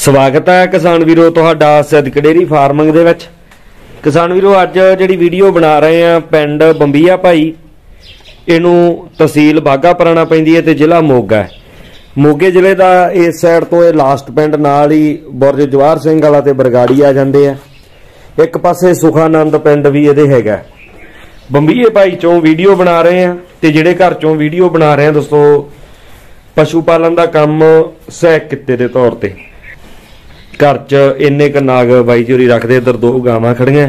स्वागत है किसान वीरो तुहाडा सिद्दक डेयरी फार्मिंग दे विच। किसान वीरो अज जिहड़ी वीडियो बना रहे हैं पिंड बंबीया भाई, इनू तहसील बाघा पुराना पैंदी है ते जिला मोगा है। मोगे जिले का इस साइड तो ये लास्ट पिंड नाल ही बुरज जवाहर सिंह वाला ते बरगाड़ी आ जांदे आ। एक पासे सुखानंद पिंड भी इहदे हैगा। बंबीए भाई चों वीडियो बना रहे हैं ते जिहड़े घर चों वीडियो बना रहे हैं दोस्तों पशु पालन का काम सहायक किते दे तौर ते घर च इन्ने क नाग बाई जी होरी रखते। इधर दो गावां खड़ियां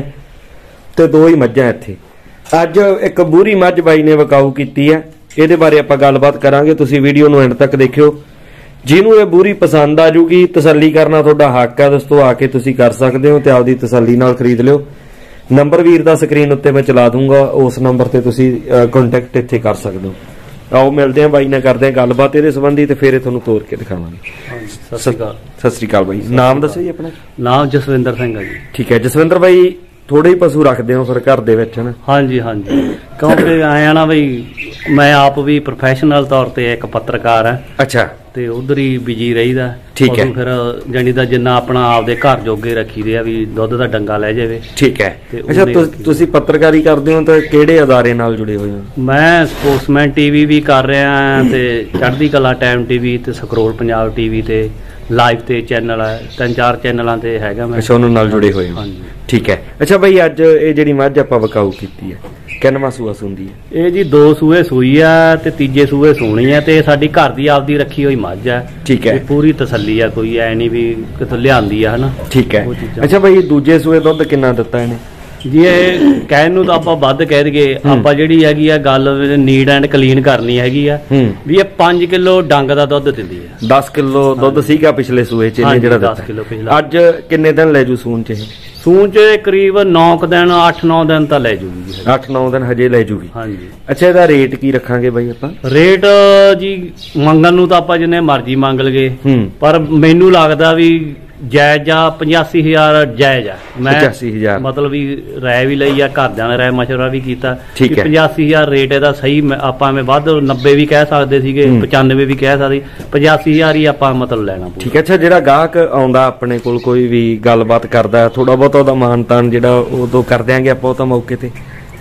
ते दो ही मझां इत्थे। अज एक बूरी मझ बाई ने विकाऊ कीती है, इहदे बारे आपां गलबात करांगे। तुसीं वीडियो नूं एंड तक देखियो। जिन्हों ये बूरी पसंद आ जूगी तसल्ली करना तुहाडा हक है दोस्तों, आके तुसीं कर सकदे हो ते आपदी तसल्ली नाल खरीद लिओ। नंबर वीर दा स्क्रीन उत्ते मैं चला दूंगा, उस नंबर ते तुसीं कॉन्टैक्ट इत्थे कर सकदे हो। आओ मिलते हैं बाई ने, करते हैं गलबात इहदे संबंधी ते फिर तुहानूं तोड़ के दिखावांगे। सत श्री अकाल भाई, नाम दसो जी अपना। नाम जसविंदर सिंह है जी। ठीक है जसविंदर भाई, थोड़े ही पशु रखते हो फिर घर दे विच है ना? हाँ जी हाँ जी, क्योंकि आया ना बई मैं आप भी प्रोफैशनल तौर ते एक पत्रकार है। अच्छा, ते उधर ही बिजी रहीदा। ठीक है, फिर जानी दा जिन्ना अपना आपदे घर जोगे रखी दे भी दुध दा डंगा ले जावे। ठीक है। अच्छा तुसी पत्रकारी करदे हो तो किहड़े अदारे नाल जुड़े हुए हो? मैं स्पोर्ट्समैन टीवी भी कर रहा ते चढ़दी कला टाइम टीवी ते स्क्रोल पंजाब टीवी ते लाइव ते चैनल है, 3-4 चैनलों ते हैगा मैं। अच्छा उन्हां नाल जुड़े हुए हो। ठीक है। अच्छा भाई अज ये जिहड़ी मझ आपां विकाऊ कीती है किन्नवां सूआ सूंदी है? ये जी 2 सूए सूई है ते तीजे सूए सूणी है ते साडी घर दी आपदी रखी हुई मझ है। ठीक है, पूरी तसल्ली है, कोई ऐ नहीं भी कितों लियांदी है ना। ठीक है। अच्छा भाई दूजे सूए दुध किन्ना दित्ता इहने? जी कहन नूं तां आपां वध कह दईए, आपां जिहड़ी हैगी आ गल नीट एंड क्लीन करनी हैगी आ भी ये 5 किलो डंग दा दुध दिंदी है। 10 किलो दुध सीगा पिछले सूए च इहने जिहड़ा 10 किलो पिछला। अज किन्ने दिन ले जू सून च? सून च करीब 9 दिन 8-9 दिन तां ले जूगी। 8-9 दिन हजे ले जूगी। हाँ जी। अच्छा इहदा रेट की रखांगे बाई आपां? रेट जी मंगण नूं तां आपां जिन्ने मर्जी मंग लगे, पर मैनूं लगदा भी जायज आ 85,000 जायज आ। मैं 85,000 मतलब भी राय भी लई आ, घरदियां ने राय मशवरा भी कीता। ठीक है। 85,000 रेट ਇਹਦਾ ਸਹੀ ਆਪਾਂ ਮੈਂ ਵੱਧ 90 ਵੀ ਕਹਿ ਸਕਦੇ ਸੀਗੇ, 95 ਵੀ ਕਹਿ ਸਕਦੇ, 85,000 ਹੀ ਆਪਾਂ ਮਤਲਬ ਲੈਣਾ। ਠੀਕ ਹੈ। ਅੱਛਾ ਜਿਹੜਾ ਗਾਹਕ ਆਉਂਦਾ ਆਪਣੇ ਕੋਲ ਕੋਈ ਵੀ ਗੱਲਬਾਤ ਕਰਦਾ ਥੋੜਾ ਬਹੁਤ ਉਹਦਾ ਮਾਨ ਤਾਨ ਜਿਹੜਾ ਉਦੋਂ ਕਰ ਦਿਆਂਗੇ ਆਪਾਂ ਉਹ ਤਾਂ ਮੌਕੇ ਤੇ?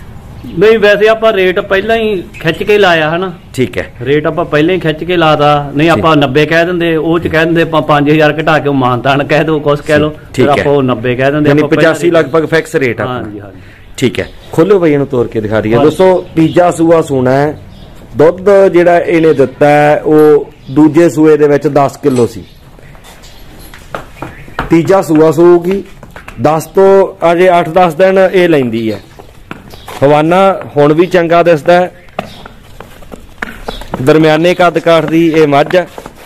नहीं वैसे आप रेट पहला ही खिंच के लाया है ना। ठीक है, रेट आप पहले ही खिंच के लाता, नहीं आप 90 कह देंगे, वो कह देंगे 5,000 घटा के मानतान कह दो, कुछ कह लो, फिर आप 90 कह देंगे। 85 लगभग फिक्स रेट है। हाँ जी हाँ जी। ठीक है, खोलो भाई इन्हें तोड़ के दिखा दिया दोस्तों। तीजा सूआ सूना है, दुध जिहड़ा इहने दिता है वो दूजे सूए दे विच 10 किलो सी। तीजा सूआ सूगी 10 तो अजे 8-10 दिन ये लैंदी है। हवाना हुण भी चंगा दिसदा है, दरम्याने कद काठ दी ये मझ है।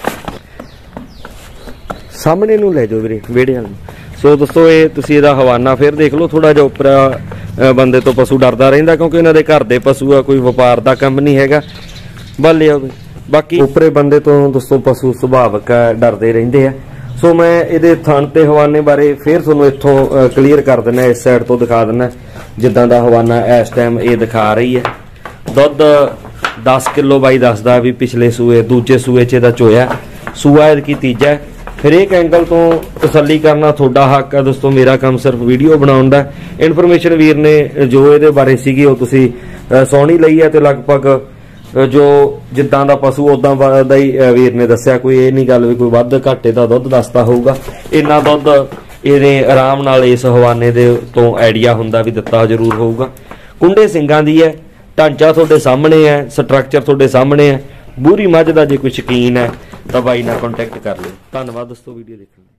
सामने नूं ले जाओ वीरे वेड़े वाल। सो दोस्तों ये तुसीं इहदा हवाना फिर देख लो। थोड़ा जिहा उपरा बंदे तो पशु डरदा रहिंदा क्योंकि इन्हां दे घर दे पशु आ, कोई व्यापार दा काम नहीं हैगा। बल लिओ बाकी उपरे बंदे तो दोस्तों पशु सुभाविक डरदे रहिंदे आ। सो मैं इहदे थण ते हवाने बारे फिर तुहानूं इत्थों क्लीयर कर दिना, इस साइड तो दिखा दिना जिद्दां दा हवाना इस टाइम ये दिखा रही है। दुध 10 किलो बाई दसदा भी पिछले सूए दूजे सूए च चोया, सूआ की तीजा है। फिर एक एंगल तो तसल्ली करना थोड़ा हक है दोस्तों, मेरा काम सिर्फ वीडियो बनाउण दा। इन्फॉर्मेशन वीर ने जो ये बारे सीगी वो तुसीं सुणी लई है, ते लगभग जो जिद्दां दा पशु उदां दा ही वीर ने दस्सिया। कोई ये नहीं गल भी कोई वध घाटे दा दुध दसदा होऊगा। इन्ना दुध ਇਹਨੇ आराम नाल इस हवाने दे तो आइडिया हुंदा भी दिता जरूर होऊगा। कुंडे सिंगां दी है, ढांचा तुहाडे सामने है, स्ट्रक्चर तुहाडे सामने है। बूरी मझ दा जे कोई शकीन है तो बाई नाल कॉन्टैक्ट कर लो। धन्नवाद दोस्तों वीडियो देखने।